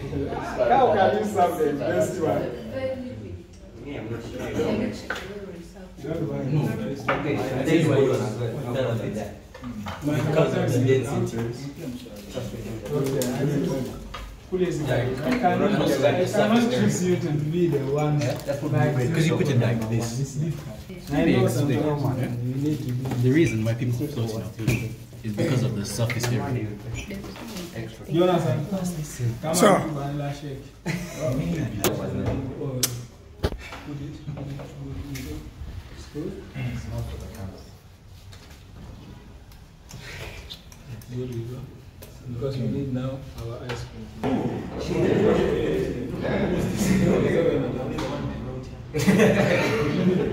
How can you serve the best one? No, okay. I tell you why you are like that. Because of the density. I cannot choose you to be the one. Because you put it like this. I know sometimes you need to be. The reason why people float in our food is because of the surface area. Jonathan, come Sir. on, vanilla shake. Put it. It's good. Here we go. Because we need now our ice cream.